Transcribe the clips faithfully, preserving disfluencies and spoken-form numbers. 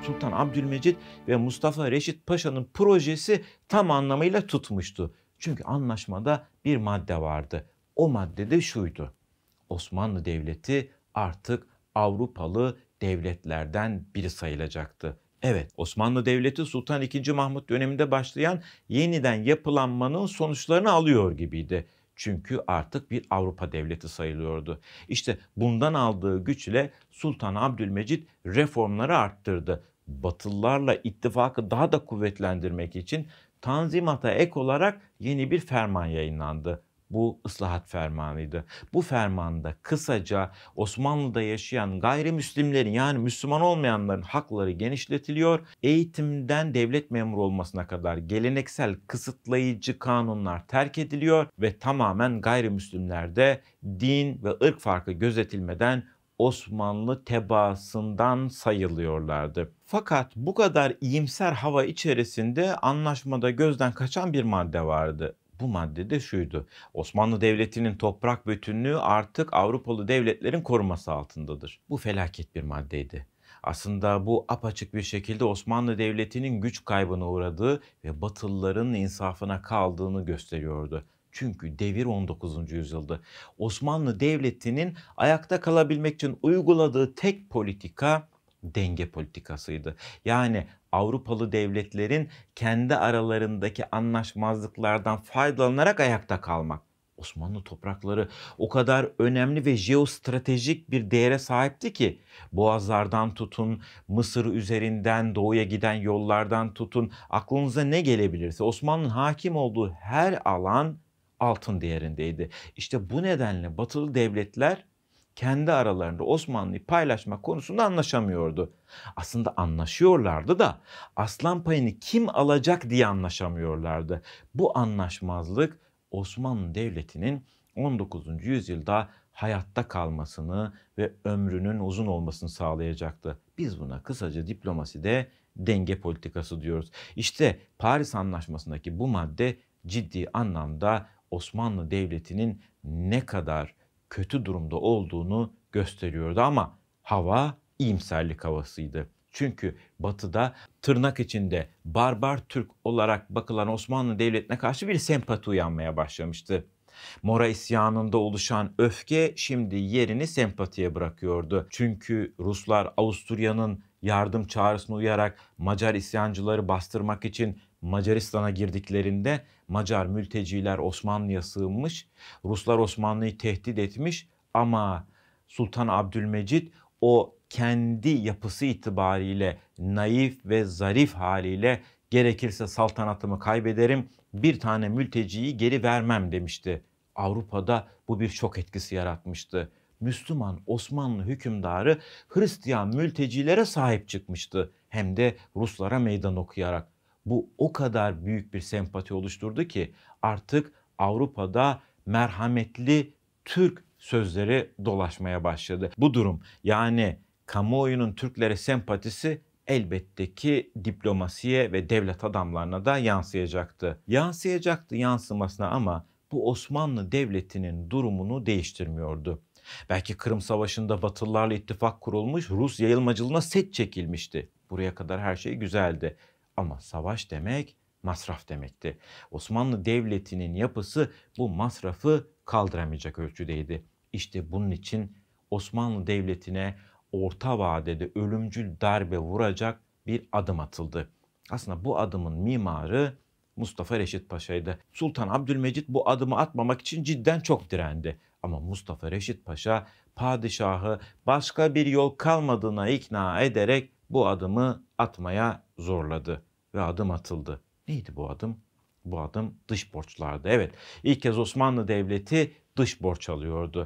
Sultan Abdülmecit ve Mustafa Reşit Paşa'nın projesi tam anlamıyla tutmuştu. Çünkü anlaşmada bir madde vardı. O madde de şuydu: Osmanlı Devleti artık Avrupalı devletlerden biri sayılacaktı. Evet, Osmanlı Devleti Sultan ikinci. Mahmut döneminde başlayan yeniden yapılanmanın sonuçlarını alıyor gibiydi. Çünkü artık bir Avrupa devleti sayılıyordu. İşte bundan aldığı güçle Sultan Abdülmecit reformları arttırdı. Batılılarla ittifakı daha da kuvvetlendirmek için Tanzimat'a ek olarak yeni bir ferman yayınlandı. Bu ıslahat fermanıydı. Bu fermanda kısaca Osmanlı'da yaşayan gayrimüslimlerin, yani Müslüman olmayanların hakları genişletiliyor. Eğitimden devlet memuru olmasına kadar geleneksel kısıtlayıcı kanunlar terk ediliyor ve tamamen gayrimüslimler din ve ırk farkı gözetilmeden Osmanlı tebaasından sayılıyorlardı. Fakat bu kadar iyimser hava içerisinde anlaşmada gözden kaçan bir madde vardı. Bu madde de şuydu: Osmanlı Devleti'nin toprak bütünlüğü artık Avrupalı devletlerin koruması altındadır. Bu felaket bir maddeydi. Aslında bu apaçık bir şekilde Osmanlı Devleti'nin güç kaybına uğradığı ve Batılıların insafına kaldığını gösteriyordu. Çünkü devir on dokuzuncu yüzyıldı. Osmanlı Devleti'nin ayakta kalabilmek için uyguladığı tek politika denge politikasıydı. Yani Avrupalı devletlerin kendi aralarındaki anlaşmazlıklardan faydalanarak ayakta kalmak. Osmanlı toprakları o kadar önemli ve jeostratejik bir değere sahipti ki Boğazlardan tutun, Mısır üzerinden doğuya giden yollardan tutun, aklınıza ne gelebilirse Osmanlı'nın hakim olduğu her alan altın değerindeydi. İşte bu nedenle Batılı devletler kendi aralarında Osmanlı'yı paylaşma konusunda anlaşamıyordu. Aslında anlaşıyorlardı da aslan payını kim alacak diye anlaşamıyorlardı. Bu anlaşmazlık Osmanlı Devleti'nin on dokuzuncu yüzyılda hayatta kalmasını ve ömrünün uzun olmasını sağlayacaktı. Biz buna kısaca diplomaside denge politikası diyoruz. İşte Paris Anlaşması'ndaki bu madde ciddi anlamda Osmanlı Devleti'nin ne kadar kötü durumda olduğunu gösteriyordu ama hava iyimserlik havasıydı. Çünkü Batı'da tırnak içinde barbar Türk olarak bakılan Osmanlı Devleti'ne karşı bir sempati uyanmaya başlamıştı. Mora isyanında oluşan öfke şimdi yerini sempatiye bırakıyordu. Çünkü Ruslar Avusturya'nın yardım çağrısına uyarak Macar isyancıları bastırmak için Macaristan'a girdiklerinde Macar mülteciler Osmanlı'ya sığınmış, Ruslar Osmanlı'yı tehdit etmiş ama Sultan Abdülmecit o kendi yapısı itibariyle naif ve zarif haliyle gerekirse saltanatımı kaybederim, bir tane mülteciyi geri vermem demişti. Avrupa'da bu bir şok etkisi yaratmıştı. Müslüman Osmanlı hükümdarı Hristiyan mültecilere sahip çıkmıştı. Hem de Ruslara meydan okuyarak. Bu o kadar büyük bir sempati oluşturdu ki artık Avrupa'da merhametli Türk sözleri dolaşmaya başladı. Bu durum, yani kamuoyunun Türklere sempatisi, elbette ki diplomasiye ve devlet adamlarına da yansıyacaktı. Yansıyacaktı yansımasına ama bu Osmanlı Devleti'nin durumunu değiştirmiyordu. Belki Kırım Savaşı'nda Batılılarla ittifak kurulmuş, Rus yayılmacılığına set çekilmişti. Buraya kadar her şey güzeldi. Ama savaş demek masraf demekti. Osmanlı Devleti'nin yapısı bu masrafı kaldıramayacak ölçüdeydi. İşte bunun için Osmanlı Devleti'ne orta vadede ölümcül darbe vuracak bir adım atıldı. Aslında bu adımın mimarı Mustafa Reşit Paşa'ydı. Sultan Abdülmecit bu adımı atmamak için cidden çok direndi. Ama Mustafa Reşit Paşa padişahı başka bir yol kalmadığına ikna ederek bu adımı atmaya zorladı ve adım atıldı. Neydi bu adım? Bu adım dış borçlardı. Evet, ilk kez Osmanlı Devleti dış borç alıyordu.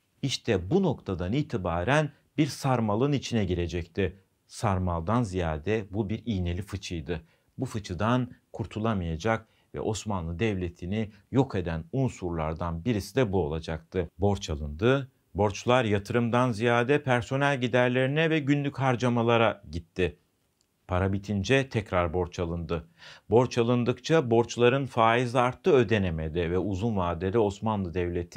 İşte bu noktadan itibaren bir sarmalın içine girecekti. Sarmaldan ziyade bu bir iğneli fıçıydı. Bu fıçıdan kurtulamayacak ve Osmanlı Devleti'ni yok eden unsurlardan birisi de bu olacaktı. Borç alındı. Borçlar yatırımdan ziyade personel giderlerine ve günlük harcamalara gitti. Para bitince tekrar borç alındı. Borç alındıkça borçların faizi arttı, ödenemedi ve uzun vadede Osmanlı Devleti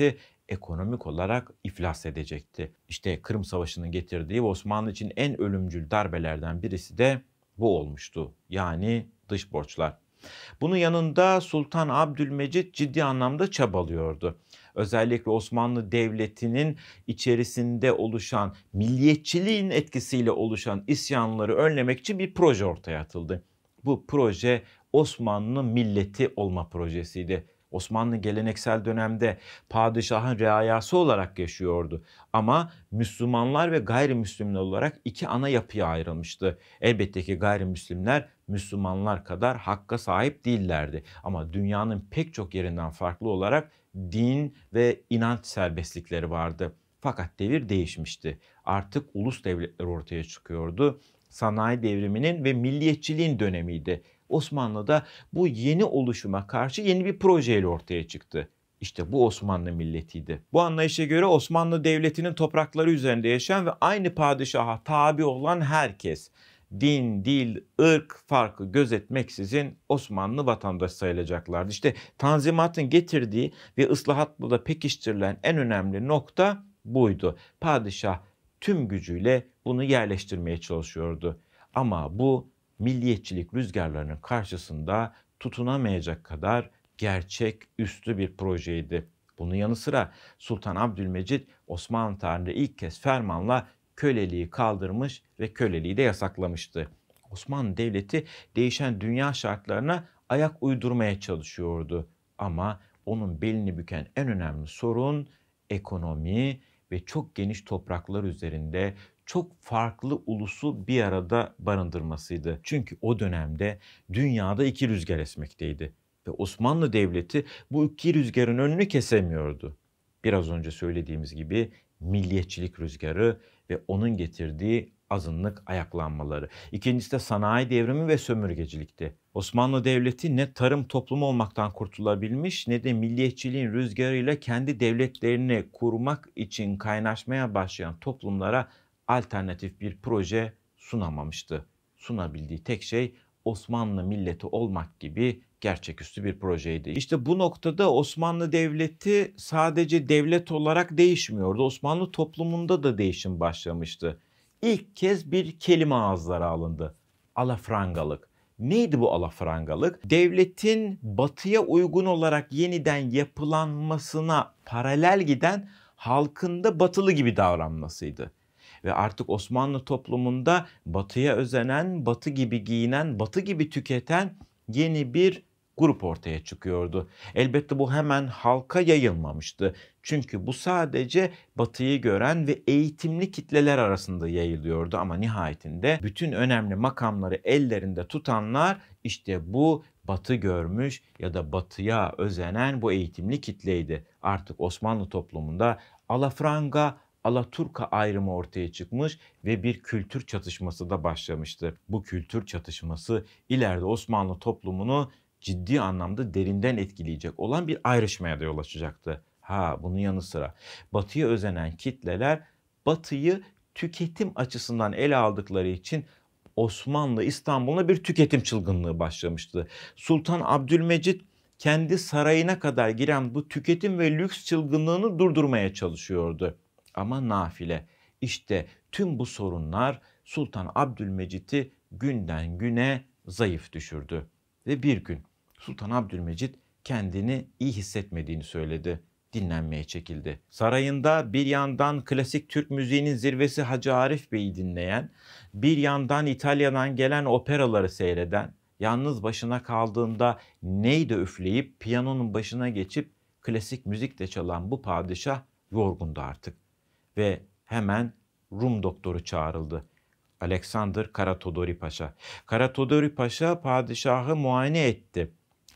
ekonomik olarak iflas edecekti. İşte Kırım Savaşı'nın getirdiği Osmanlı için en ölümcül darbelerden birisi de bu olmuştu. Yani dış borçlar. Bunun yanında Sultan Abdülmecit ciddi anlamda çabalıyordu. Özellikle Osmanlı Devleti'nin içerisinde oluşan, milliyetçiliğin etkisiyle oluşan isyanları önlemek için bir proje ortaya atıldı. Bu proje Osmanlı milleti olma projesiydi. Osmanlı geleneksel dönemde padişahın reayası olarak yaşıyordu. Ama Müslümanlar ve gayrimüslimler olarak iki ana yapıya ayrılmıştı. Elbette ki gayrimüslimler Müslümanlar kadar hakka sahip değillerdi. Ama dünyanın pek çok yerinden farklı olarak din ve inanç serbestlikleri vardı. Fakat devir değişmişti. Artık ulus devletler ortaya çıkıyordu. Sanayi devriminin ve milliyetçiliğin dönemiydi. Osmanlı'da bu yeni oluşuma karşı yeni bir projeyle ortaya çıktı. İşte bu Osmanlı milletiydi. Bu anlayışa göre Osmanlı Devleti'nin toprakları üzerinde yaşayan ve aynı padişaha tabi olan herkes, din, dil, ırk farkı gözetmeksizin Osmanlı vatandaşı sayılacaklardı. İşte Tanzimat'ın getirdiği ve ıslahatla da pekiştirilen en önemli nokta buydu. Padişah tüm gücüyle bunu yerleştirmeye çalışıyordu. Ama bu milliyetçilik rüzgarlarının karşısında tutunamayacak kadar gerçek üstü bir projeydi. Bunun yanı sıra Sultan Abdülmecit Osmanlı tarihinde ilk kez fermanla köleliği kaldırmış ve köleliği de yasaklamıştı. Osmanlı Devleti değişen dünya şartlarına ayak uydurmaya çalışıyordu. Ama onun belini büken en önemli sorun ekonomi ve çok geniş topraklar üzerinde çok farklı ulusu bir arada barındırmasıydı. Çünkü o dönemde dünyada iki rüzgar esmekteydi ve Osmanlı Devleti bu iki rüzgarın önünü kesemiyordu. Biraz önce söylediğimiz gibi milliyetçilik rüzgarı ve onun getirdiği azınlık ayaklanmaları. İkincisi de sanayi devrimi ve sömürgecilikti. Osmanlı Devleti ne tarım toplumu olmaktan kurtulabilmiş ne de milliyetçiliğin rüzgarıyla kendi devletlerini kurmak için kaynaşmaya başlayan toplumlara alternatif bir proje sunamamıştı. Sunabildiği tek şey Osmanlı milleti olmak gibi gerçeküstü bir projeydi. İşte bu noktada Osmanlı Devleti sadece devlet olarak değişmiyordu. Osmanlı toplumunda da değişim başlamıştı. İlk kez bir kelime ağızlara alındı. Alafrangalık. Neydi bu alafrangalık? Devletin batıya uygun olarak yeniden yapılanmasına paralel giden halkın da batılı gibi davranmasıydı. Ve artık Osmanlı toplumunda batıya özenen, batı gibi giyinen, batı gibi tüketen yeni bir grup ortaya çıkıyordu. Elbette bu hemen halka yayılmamıştı. Çünkü bu sadece batıyı gören ve eğitimli kitleler arasında yayılıyordu. Ama nihayetinde bütün önemli makamları ellerinde tutanlar işte bu batı görmüş ya da batıya özenen bu eğitimli kitleydi. Artık Osmanlı toplumunda alafranga, Alaturka ayrımı ortaya çıkmış ve bir kültür çatışması da başlamıştı. Bu kültür çatışması ileride Osmanlı toplumunu ciddi anlamda derinden etkileyecek olan bir ayrışmaya da yol açacaktı. Ha bunun yanı sıra batıya özenen kitleler batıyı tüketim açısından ele aldıkları için Osmanlı İstanbul'una bir tüketim çılgınlığı başlamıştı. Sultan Abdülmecit kendi sarayına kadar giren bu tüketim ve lüks çılgınlığını durdurmaya çalışıyordu. Ama nafile. İşte tüm bu sorunlar Sultan Abdülmecit'i günden güne zayıf düşürdü. Ve bir gün Sultan Abdülmecit kendini iyi hissetmediğini söyledi. Dinlenmeye çekildi. Sarayında bir yandan klasik Türk müziğinin zirvesi Hacı Arif Bey'i dinleyen, bir yandan İtalya'dan gelen operaları seyreden, yalnız başına kaldığında neyde üfleyip piyanonun başına geçip klasik müzik de çalan bu padişah yorgundu artık. Ve hemen Rum doktoru çağrıldı. Alexander Karatodori Paşa. Karatodori Paşa padişahı muayene etti.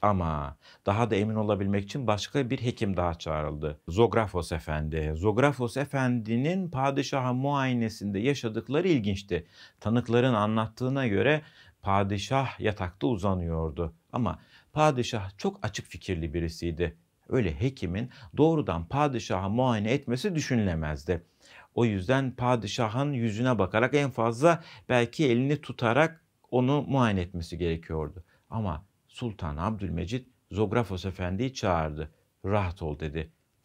Ama daha da emin olabilmek için başka bir hekim daha çağrıldı. Zografos Efendi. Zografos Efendi'nin padişahın muayenesinde yaşadıkları ilginçti. Tanıkların anlattığına göre padişah yatakta uzanıyordu. Ama padişah çok açık fikirli birisiydi. Öyle hekimin doğrudan padişahı muayene etmesi düşünülemezdi. O yüzden padişahın yüzüne bakarak en fazla belki elini tutarak onu muayene etmesi gerekiyordu. Ama Sultan Abdülmecit Zografos Efendi'yi çağırdı. Rahat ol dedi.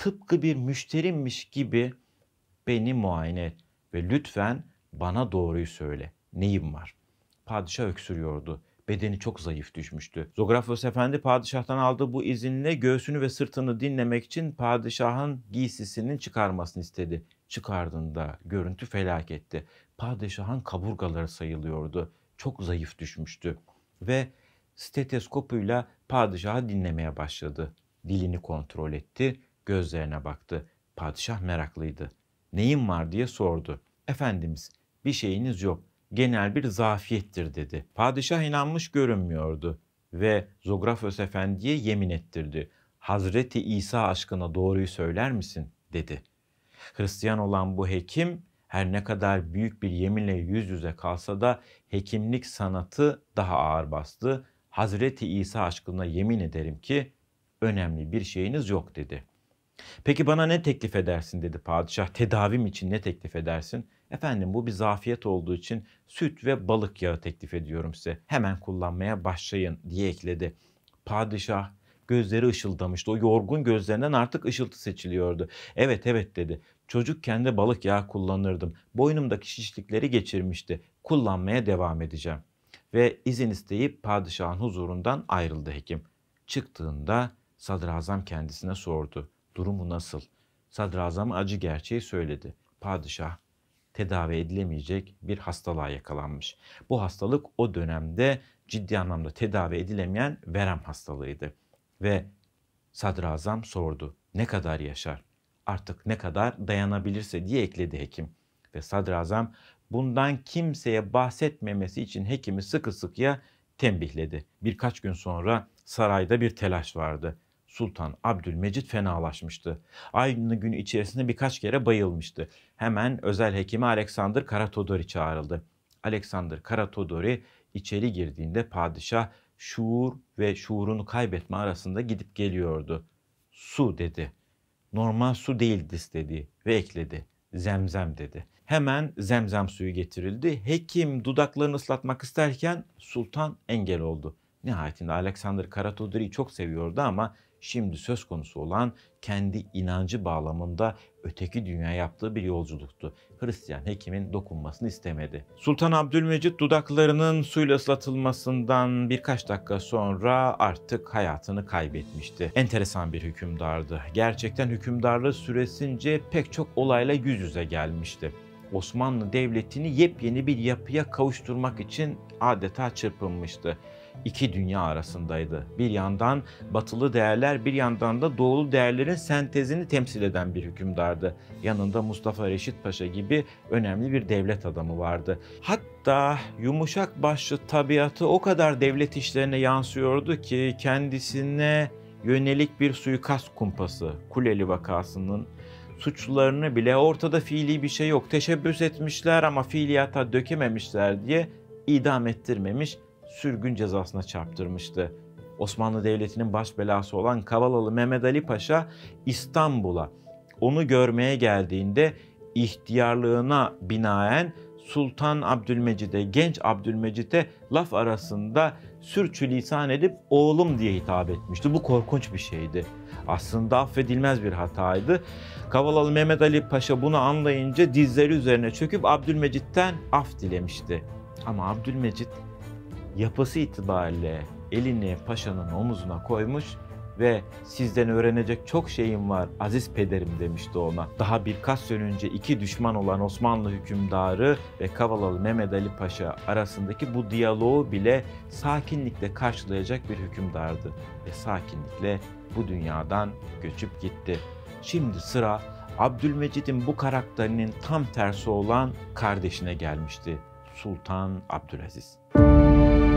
tıpkı bir müşterimmiş gibi beni muayene et ve lütfen bana doğruyu söyle. Neyim var? Padişah öksürüyordu. Bedeni çok zayıf düşmüştü. Zografos Efendi padişahtan aldığı bu izinle göğsünü ve sırtını dinlemek için padişahın giysisinin çıkarmasını istedi. Çıkardığında görüntü felaketti. Padişahın kaburgaları sayılıyordu. Çok zayıf düşmüştü ve steteskopuyla padişahı dinlemeye başladı. Dilini kontrol etti, gözlerine baktı. Padişah meraklıydı. Neyin var diye sordu. Efendimiz, bir şeyiniz yok. Genel bir zafiyettir dedi. Padişah inanmış görünmüyordu ve Zografos Efendi'ye yemin ettirdi. Hazreti İsa aşkına doğruyu söyler misin dedi. Hristiyan olan bu hekim her ne kadar büyük bir yeminle yüz yüze kalsa da hekimlik sanatı daha ağır bastı. Hazreti İsa aşkına yemin ederim ki önemli bir şeyiniz yok dedi. Peki bana ne teklif edersin dedi padişah. Tedavim için ne teklif edersin? Efendim bu bir zafiyet olduğu için süt ve balık yağı teklif ediyorum size. Hemen kullanmaya başlayın diye ekledi. Padişah gözleri ışıldamıştı. O yorgun gözlerinden artık ışıltı seçiliyordu. Evet evet dedi. Çocukken de balık yağı kullanırdım. Boynumdaki şişlikleri geçirmişti. Kullanmaya devam edeceğim. Ve izin isteyip padişahın huzurundan ayrıldı hekim. Çıktığında sadrazam kendisine sordu. Durumu nasıl? Sadrazam acı gerçeği söyledi. Padişah tedavi edilemeyecek bir hastalığa yakalanmış. Bu hastalık o dönemde ciddi anlamda tedavi edilemeyen verem hastalığıydı. Ve sadrazam sordu. Ne kadar yaşar? Artık ne kadar dayanabilirse diye ekledi hekim. Ve sadrazam bundan kimseye bahsetmemesi için hekimi sıkı sıkıya tembihledi. Birkaç gün sonra sarayda bir telaş vardı. Sultan Abdülmecit fenalaşmıştı. Aynı gün içerisinde birkaç kere bayılmıştı. Hemen özel hekimi Alexander Karatodori çağrıldı. Alexander Karatodori içeri girdiğinde padişah şuur ve şuurunu kaybetme arasında gidip geliyordu. Su dedi. Normal su değildi istediği ve ekledi. Zemzem dedi. Hemen zemzem suyu getirildi. Hekim dudaklarını ıslatmak isterken sultan engel oldu. Nihayetinde Alexander Karatodori'yi çok seviyordu ama şimdi söz konusu olan kendi inancı bağlamında öteki dünyaya yaptığı bir yolculuktu. Hristiyan hekimin dokunmasını istemedi. Sultan Abdülmecit dudaklarının suyla ıslatılmasından birkaç dakika sonra artık hayatını kaybetmişti. Enteresan bir hükümdardı. Gerçekten hükümdarlığı süresince pek çok olayla yüz yüze gelmişti. Osmanlı Devleti'ni yepyeni bir yapıya kavuşturmak için adeta çırpınmıştı. İki dünya arasındaydı. Bir yandan batılı değerler, bir yandan da doğulu değerlerin sentezini temsil eden bir hükümdardı. Yanında Mustafa Reşit Paşa gibi önemli bir devlet adamı vardı. Hatta yumuşak başlı tabiatı o kadar devlet işlerine yansıyordu ki kendisine yönelik bir suikast kumpası, Kuleli vakasının suçlularını bile ortada fiili bir şey yok, teşebbüs etmişler ama fiiliyata dökememişler diye idam ettirmemiş, sürgün cezasına çarptırmıştı. Osmanlı Devleti'nin baş belası olan Kavalalı Mehmet Ali Paşa İstanbul'a onu görmeye geldiğinde ihtiyarlığına binaen Sultan Abdülmecid'e, genç Abdülmecid'e laf arasında sürçülisan edip oğlum diye hitap etmişti. Bu korkunç bir şeydi. Aslında affedilmez bir hataydı. Kavalalı Mehmet Ali Paşa bunu anlayınca dizleri üzerine çöküp Abdülmecit'ten af dilemişti. Ama Abdülmecit yapısı itibariyle elini paşanın omuzuna koymuş ve sizden öğrenecek çok şeyim var aziz pederim demişti ona. Daha birkaç sene önce iki düşman olan Osmanlı hükümdarı ve Kavalalı Mehmet Ali Paşa arasındaki bu diyaloğu bile sakinlikle karşılayacak bir hükümdardı. Ve sakinlikle bu dünyadan göçüp gitti. Şimdi sıra Abdülmecid'in bu karakterinin tam tersi olan kardeşine gelmişti. Sultan Abdülaziz.